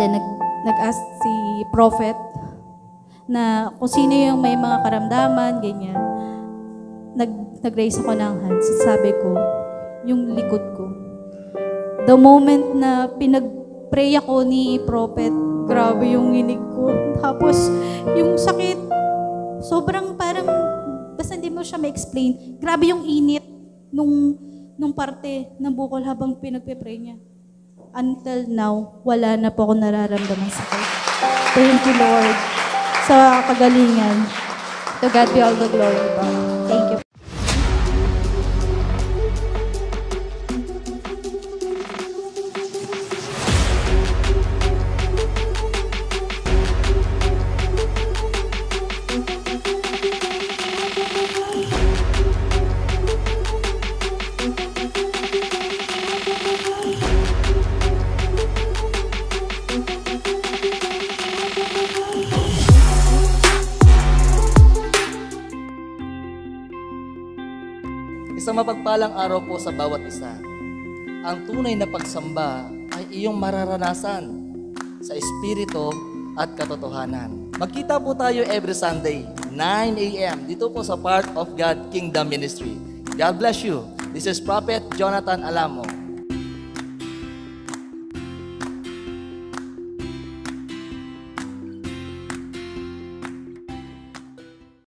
Then nag-ask si Prophet na kung sino yung may mga karamdaman, ganyan. Nag-raise ako ng hands. Sabi ko, yung likod ko. The moment na pinag-pray ako ni Prophet, grabe yung nginig ko. Tapos, yung sakit, sobrang parang, basta hindi mo siya ma-explain. Grabe yung init nung parte ng bukol habang pinag-pray niya. Until now, wala na po ako nararamdaman sakit. Thank you, Lord, sa kagalingan. To God be all the glory. Thank you. Isang mapagpalang araw po sa bawat isa. Ang tunay na pagsamba ay iyong mararanasan sa espiritu at katotohanan. Magkita po tayo every Sunday, 9 a.m. dito po sa Part of God Kingdom Ministry. God bless you. This is Prophet Jonathan Alamo.